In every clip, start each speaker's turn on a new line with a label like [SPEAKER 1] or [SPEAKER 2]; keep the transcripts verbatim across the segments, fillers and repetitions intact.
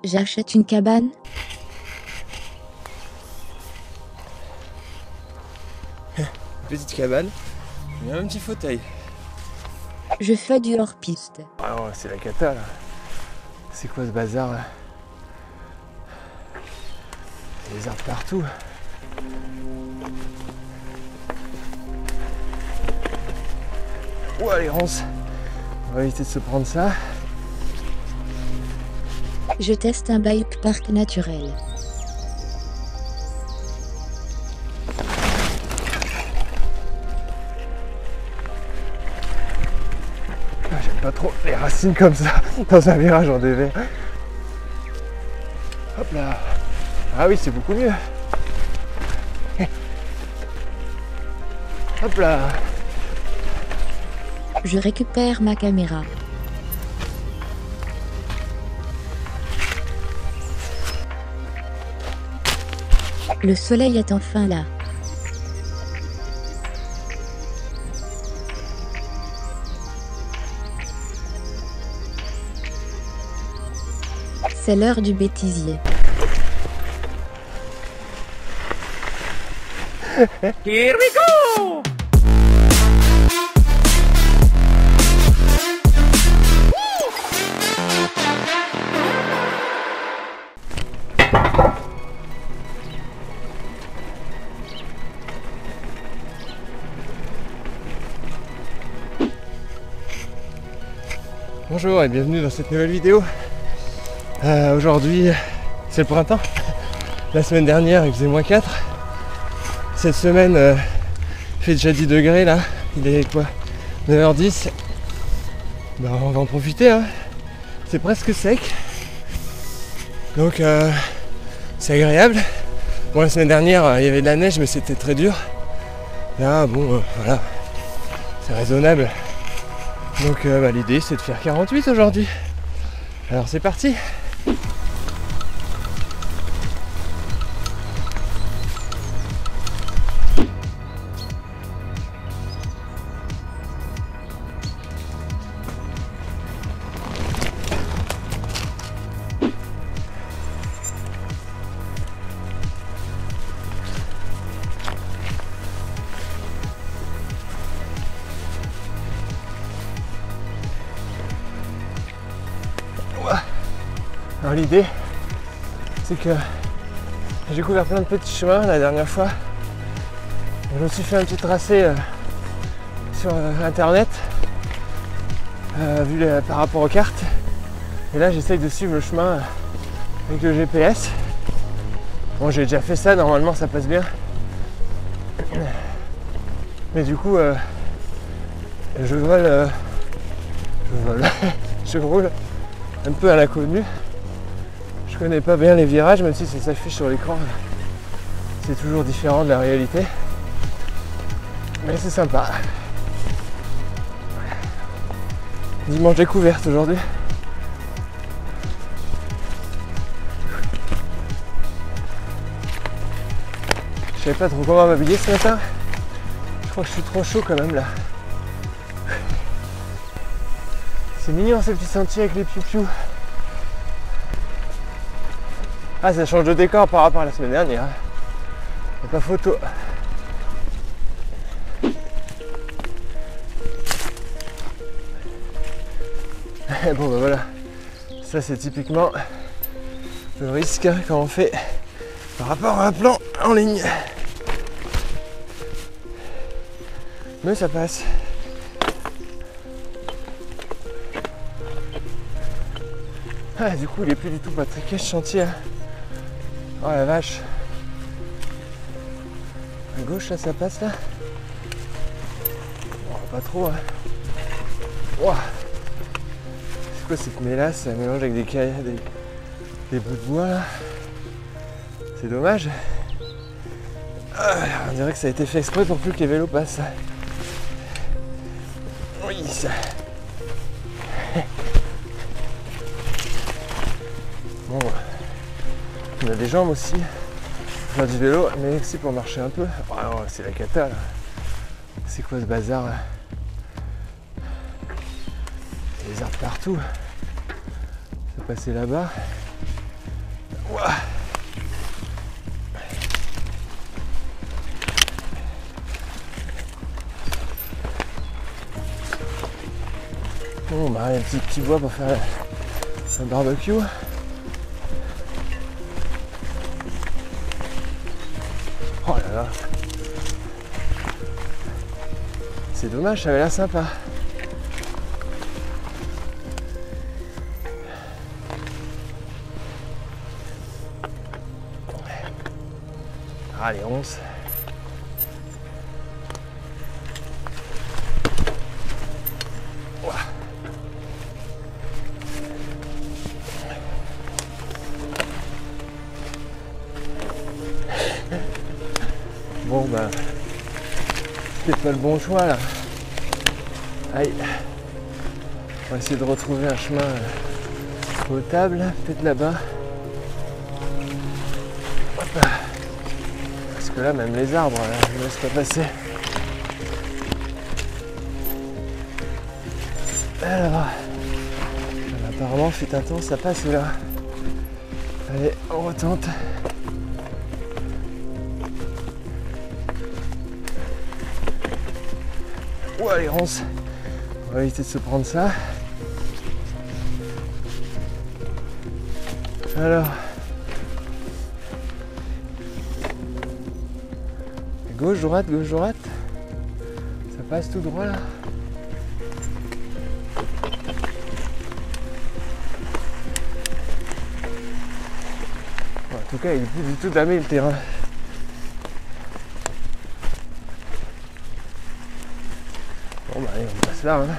[SPEAKER 1] J'achète une cabane.
[SPEAKER 2] Petite cabane, il y a un petit fauteuil.
[SPEAKER 1] Je fais du hors-piste.
[SPEAKER 2] Ah non, c'est la cata là. C'est quoi ce bazar là? Il y a des arbres partout. Ouah les ronces. On va éviter de se prendre ça.
[SPEAKER 1] Je teste un bike park naturel.
[SPEAKER 2] Ah, j'aime pas trop les racines comme ça dans un virage en dévers. Hop là. Ah oui, c'est beaucoup mieux. Hop là.
[SPEAKER 1] Je récupère ma caméra. Le soleil est enfin là. C'est l'heure du bêtisier.
[SPEAKER 2] Here we go! Bonjour et bienvenue dans cette nouvelle vidéo. Euh, Aujourd'hui c'est le printemps. La semaine dernière il faisait moins quatre. Cette semaine euh, il fait déjà dix degrés là. Il est quoi, neuf heures dix. Ben, on va en profiter hein. C'est presque sec. Donc euh, c'est agréable. Bon la semaine dernière euh, il y avait de la neige mais c'était très dur. Là bon euh, voilà. C'est raisonnable. Donc euh, bah, l'idée c'est de faire quarante-huit aujourd'hui. Alors c'est parti. Alors l'idée c'est que j'ai découvert plein de petits chemins la dernière fois. Je me suis fait un petit tracé euh, sur euh, internet euh, vu les, par rapport aux cartes. Et là j'essaye de suivre le chemin avec le G P S. Bon j'ai déjà fait ça, normalement ça passe bien. Mais du coup euh, je vole euh, je vole je roule un peu à l'inconnu. Je connais pas bien les virages, même si ça s'affiche sur l'écran. C'est toujours différent de la réalité. Mais c'est sympa. Dimanche découverte aujourd'hui. Je savais pas trop comment m'habiller ce matin. Je crois que je suis trop chaud quand même là. C'est mignon ces petits sentiers avec les piou-piou. Ah ça change de décor par rapport à la semaine dernière. Y'a pas photo. Et bon bah voilà. Ça c'est typiquement le risque hein, quand on fait par rapport à un plan en ligne. Mais ça passe. Ah du coup il est plus du tout pas très ce chantier. Hein. Oh la vache. À gauche là ça passe là. Oh, pas trop hein. Wow. C'est quoi cette mélasse? Ça mélange avec des, des, des bouts de bois là. C'est dommage. Ah, on dirait que ça a été fait exprès pour plus que les vélos passent. Oui ça. Bon. On a des jambes aussi, faire du vélo, mais aussi pour marcher un peu. Oh non, c'est la cata là. C'est quoi ce bazar là? Il y a des arbres partout. Je vais passer là-bas. Bon bah il y a un petit, petit bois pour faire un barbecue. Oh là là. C'est dommage, ça avait l'air sympa. Ah les ronces. Bon bah c'est pas le bon choix là. Aïe. On va essayer de retrouver un chemin potable, peut-être là-bas. Hop là. Parce que là même les arbres, là, je ne laisse pas passer. Alors, apparemment fut un temps ça passe là. Allez, on retente. Ouah les ronces. On va éviter de se prendre ça. Alors. Gauche, droite, gauche, droite. Ça passe tout droit là. Bon, en tout cas, il n'est plus du tout damé le terrain. Bon bah allez, on passe là. Hein.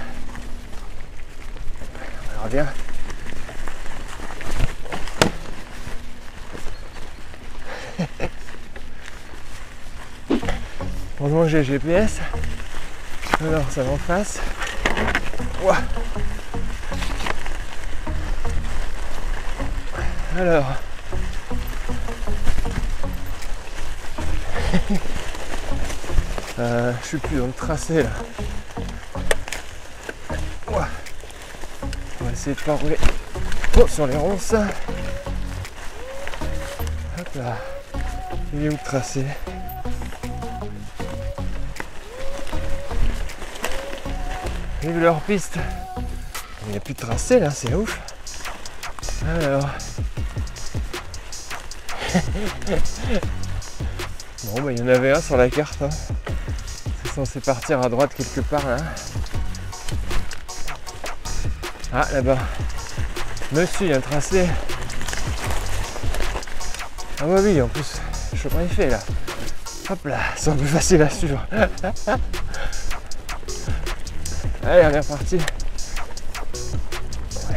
[SPEAKER 2] Alors bien. Heureusement que j'ai le G P S. Alors ça va en face. Ouah. Alors. euh, je suis plus dans le tracé là. Ouah. On va essayer de pas rouler trop sur les ronces. Hop là. Il est où le tracé? Vive leur piste. Il n'y a plus de tracé là, c'est ouf. Alors. Bon bah il y en avait un sur la carte. Hein. C'est censé partir à droite quelque part là. Ah là-bas. Monsieur, il y a un tracé. Ah bah oui, en plus, le chemin est fait là. Hop là, c'est un peu facile à suivre. Allez, on est reparti. Ouais.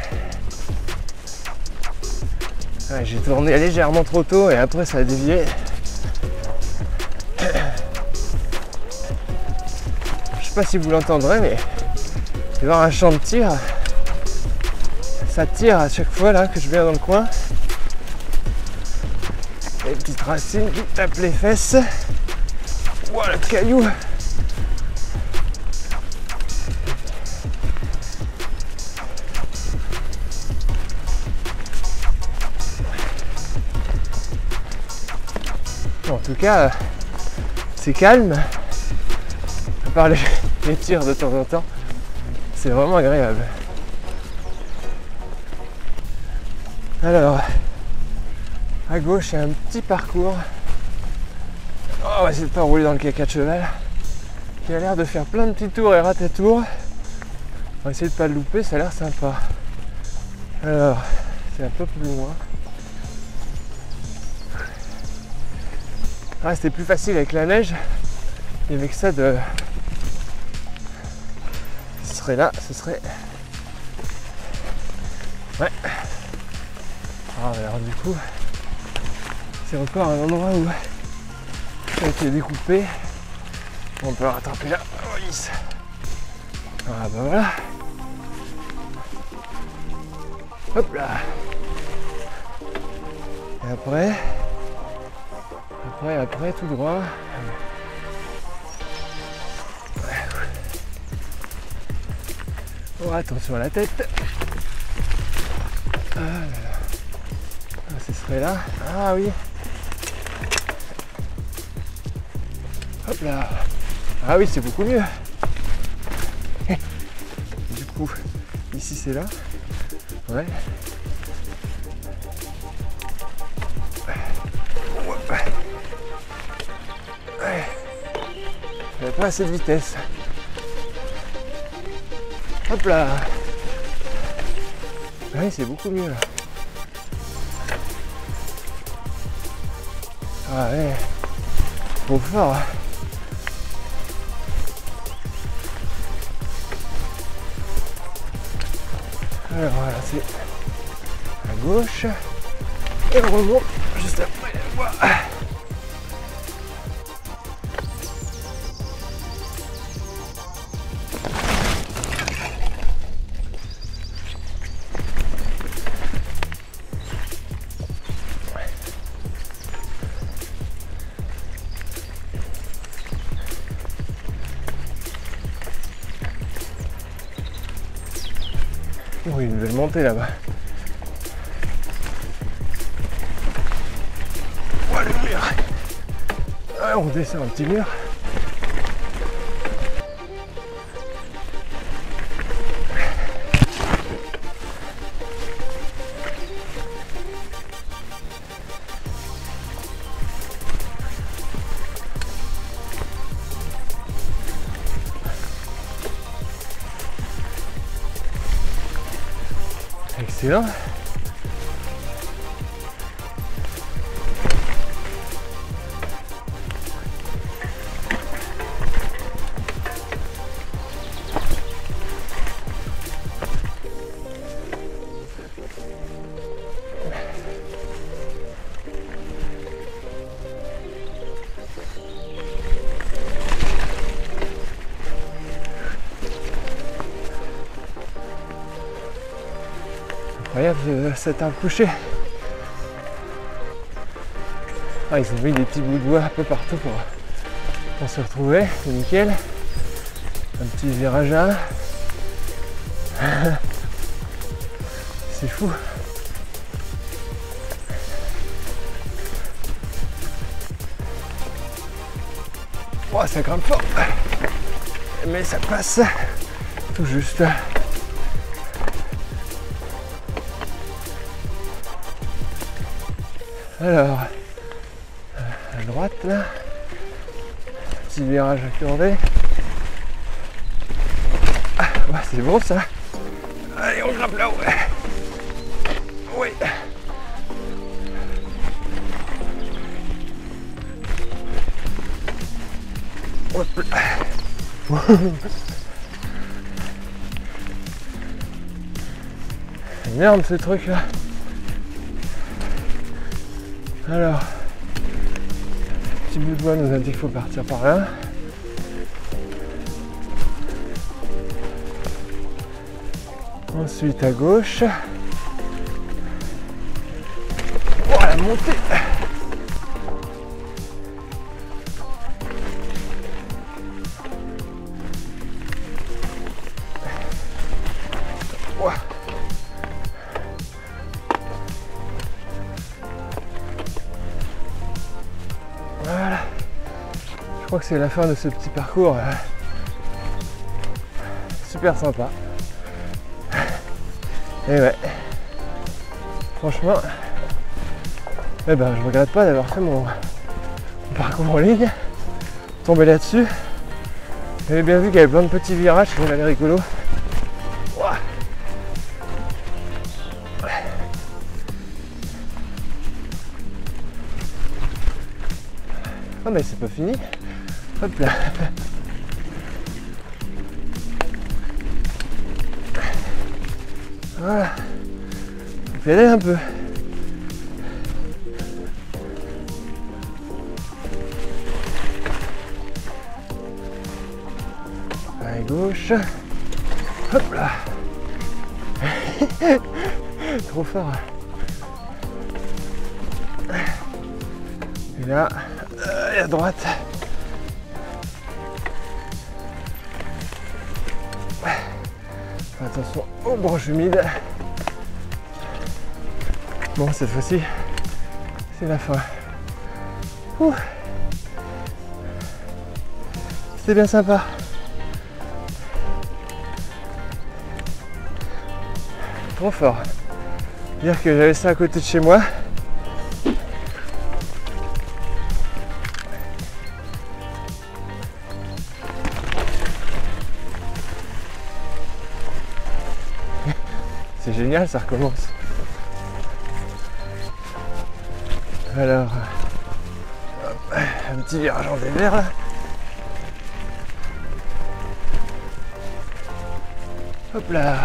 [SPEAKER 2] Ouais, j'ai tourné légèrement trop tôt et après ça a dévié. Je sais pas si vous l'entendrez, mais il va y avoir un champ de tir. Ça tire à chaque fois là que je viens dans le coin. Les petites racines qui tapent les fesses. Ouah, le caillou. En tout cas, c'est calme, à part les, les tirs de temps en temps, c'est vraiment agréable. Alors, à gauche, il y a un petit parcours. Oh, on va essayer de pas rouler dans le caca de cheval, qui a l'air de faire plein de petits tours et rater tours. On va essayer de pas le louper, ça a l'air sympa. Alors, c'est un peu plus loin. Ah, c'était plus facile avec la neige. Et avec ça, de... ce serait là, ce serait... Ouais. Ah, alors du coup, c'est encore un endroit où ça a été découpé. On peut rattraper là. Oh, yes. Ah bah voilà. Hop là. Et après... Après, après, tout droit. Oh, attention à la tête. Ah là là. Ah, ce serait là. Ah oui. Hop là. Ah oui, c'est beaucoup mieux. Du coup, Ici c'est là. Ouais. Ouais. J'avais pas assez de vitesse. Hop là. Oui, c'est beaucoup mieux là. Ah ouais. Trop fort. Alors voilà, c'est à gauche. Et on remonte juste après. Voilà. Oh, une nouvelle montée là-bas. Oh, le mur. Ah, on descend un petit mur. Excellent. Incroyable cet arbre couché. Ah, ils ont mis des petits bouts de bois un peu partout pour, pour se retrouver, c'est nickel. Un petit virage là. C'est fou. Oh, ça grimpe fort. Mais ça passe tout juste. Alors, à droite là, petit virage à curver. Ah, ouais, c'est bon ça. Allez, on grimpe là-haut. Oui. Hop là. Merde ce truc là. Alors, petit bout de bois nous indique qu'il faut partir par là. Ensuite à gauche. Oh, la montée! Oh. Voilà. Je crois que c'est la fin de ce petit parcours. Super sympa. Et ouais, franchement, eh ben, je regrette pas d'avoir fait mon, mon parcours en ligne, tombé là-dessus. J'avais bien vu qu'il y avait plein de petits virages, ça avait l'air rigolo. Ouah. Ah mais c'est pas fini. Hop là. Voilà, on pédale un peu. À gauche. Hop là. Trop fort. Et là, et à droite. Attention aux branches humides. Bon, cette fois-ci, c'est la fin. Ouh. C'était bien sympa. trop fort. Dire que j'avais ça à côté de chez moi. C'est génial, ça recommence. Alors, hop, un petit virage en dévers là. Hop là.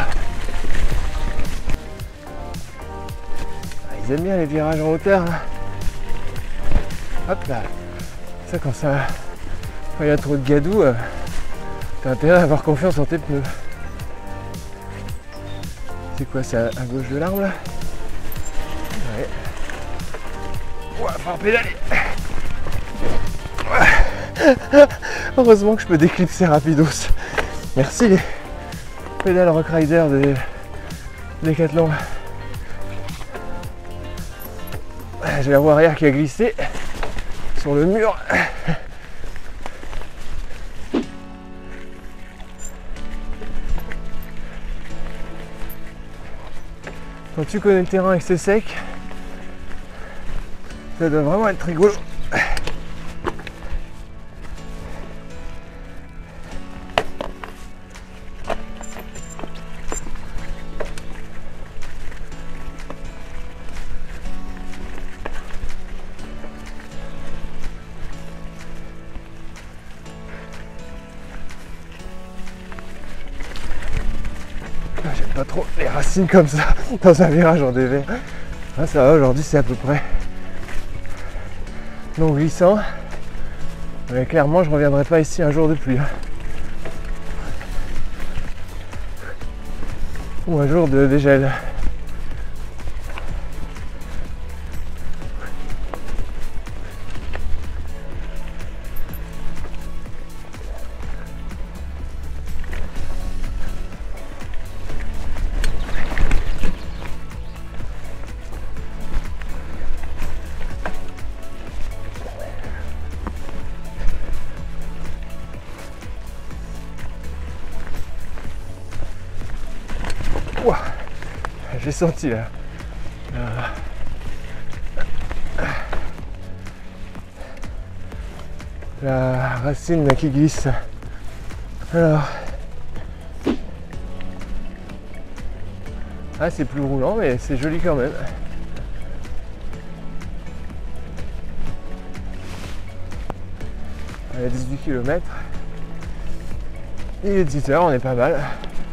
[SPEAKER 2] Ils aiment bien les virages en hauteur là. Hop là. Ça quand ça. Quand il y a trop de gadou, euh, t'as intérêt à avoir confiance en tes pneus. C'est quoi, c'est à, à gauche de l'arbre là? Ouais. Ouah, faut pédaler. Ouais. Heureusement que je peux déclipser rapidos. Merci les pédales Rock Rider de Decathlon. J'ai la roue arrière qui a glissé sur le mur. Quand tu connais le terrain et que c'est sec, ça doit vraiment être rigolo. J'aime pas trop les racines comme ça dans un virage en dévers. Ah, ça va, aujourd'hui c'est à peu près non glissant. Mais clairement je reviendrai pas ici un jour de pluie. Ou un jour de dégel. Ouah, j'ai senti là. La, la racine là, qui glisse. Alors. Ah, c'est plus roulant, mais c'est joli quand même. À dix-huit kilomètres. Il est dix heures, on est pas mal.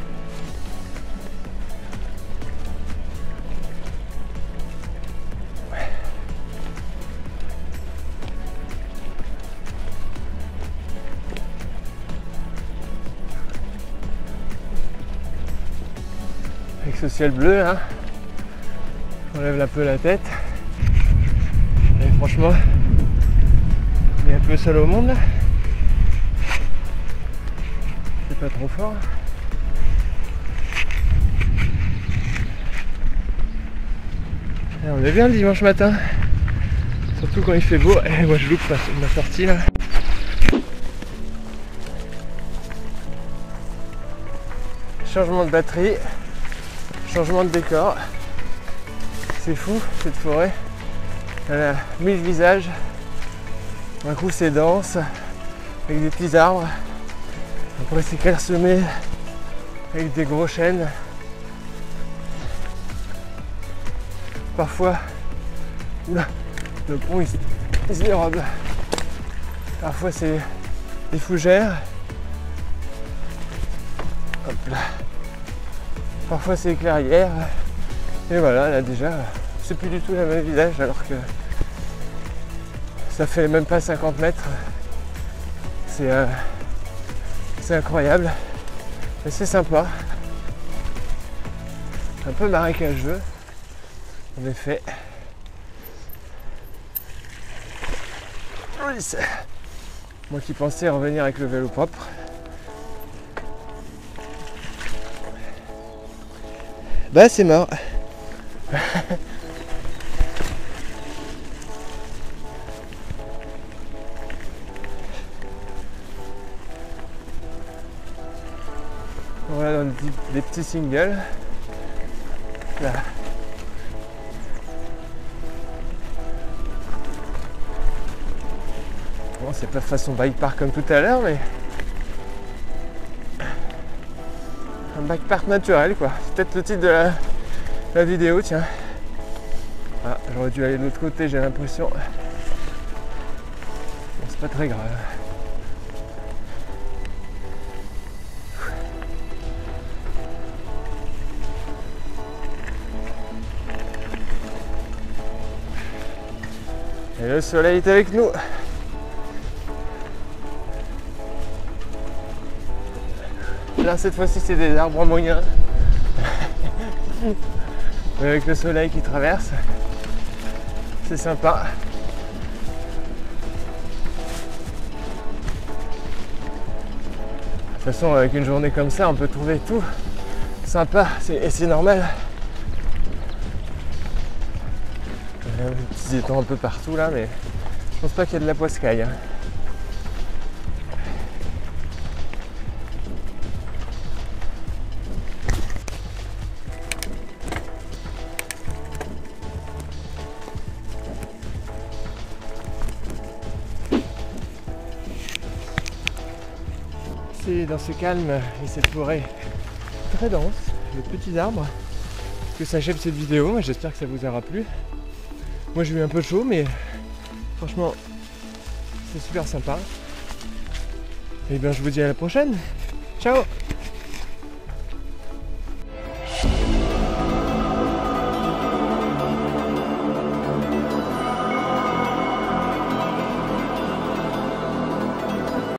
[SPEAKER 2] Avec ce ciel bleu là, j'enlève un peu la tête et franchement on est un peu seul au monde là, c'est pas trop fort. Et on est bien le dimanche matin, surtout quand il fait beau. Et moi je loupe ma, ma sortie là. Changement de batterie. Changement de décor, c'est fou cette forêt, elle a mille visages, d'un coup c'est dense, avec des petits arbres, après c'est clairsemé avec des gros chênes, parfois, oula, le pont il, il se dérobe, parfois c'est des fougères, hop là. Parfois c'est clairière, et voilà, là déjà, c'est plus du tout le même visage alors que ça fait même pas cinquante mètres. C'est euh, c'est incroyable, et c'est sympa. Un peu marécageux, en effet. Oui, c'est... Moi qui pensais revenir avec le vélo propre. Bah c'est mort. Voilà dans des, des petits singles. Là. Bon, c'est pas façon bike park comme tout à l'heure, mais un bike park naturel quoi. C'est peut-être le titre de la, la vidéo, tiens. Ah, j'aurais dû aller de l'autre côté, j'ai l'impression. Bon, c'est pas très grave. Et le soleil est avec nous. Là cette fois-ci c'est des arbres moyens. Mais avec le soleil qui traverse, c'est sympa. De toute façon avec une journée comme ça on peut trouver tout sympa et c'est normal. Il y a des petits étangs un peu partout là, mais je pense pas qu'il y a de la poiscaille. Hein. C'est dans ce calme et cette forêt très dense, de petits arbres, que s'achève cette vidéo. J'espère que ça vous aura plu. Moi j'ai eu un peu chaud, mais franchement c'est super sympa. Et bien je vous dis à la prochaine. Ciao!